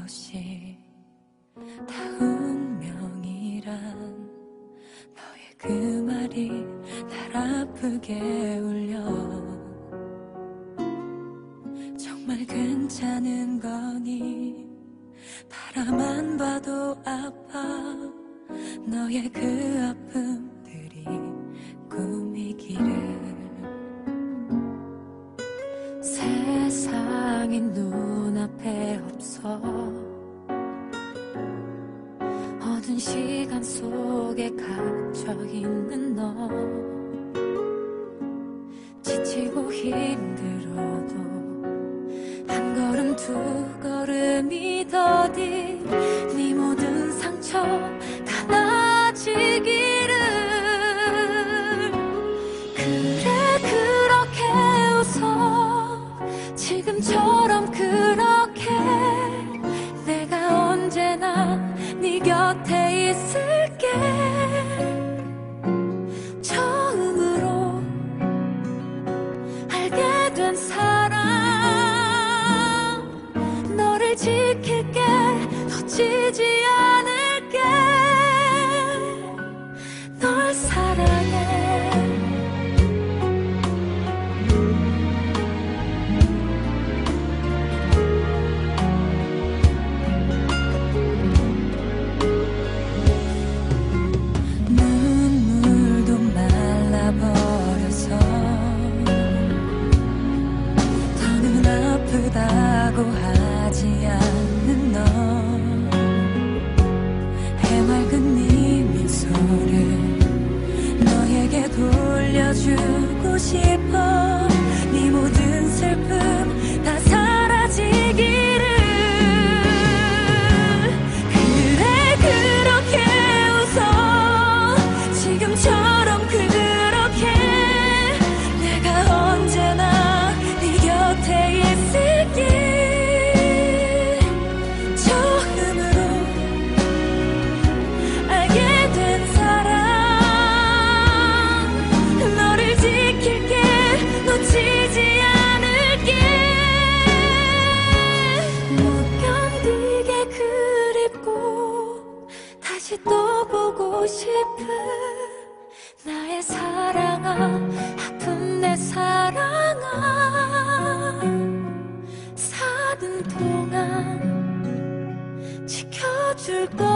것이 다 운명이란 너의 그 말이 날 아프게 울려. 정말 괜찮은 거니? 바라만 봐도 아파. 너의 그 아픔들이 꿈이기를. 세상이 눈앞에 없어. 어두운 시간 속에 갇혀있는 너. 지치고 힘들어도 한 걸음 두 걸음이 더디 네 모든 상처 다 나아지기를. 그래 그렇게 웃어. 지금처럼 그렇게 내가 언제나 네 곁에 있을게. 처음으로 알게 된 사랑, 너를 지킬게. 놓치지 않을게. 널 사랑해. 눈물도 말라버려서 더는 아프다고 하지 않는 너. 해맑은 네 미소를 너에게 돌려주고 싶어. 네 모든 슬픔 다 사라지기를. 그래 그렇게 웃어. 지금처럼 그렇게 내가 언제나 네 곁에 있을게. 처음으로 알게 된 사랑, 너를 지킬게. 놓치지 않을게. 못 견디게 그립고 다시 또 보고 싶은 나의 사랑아. 아픈 내 사랑아. 사는 동안 지켜줄 거야.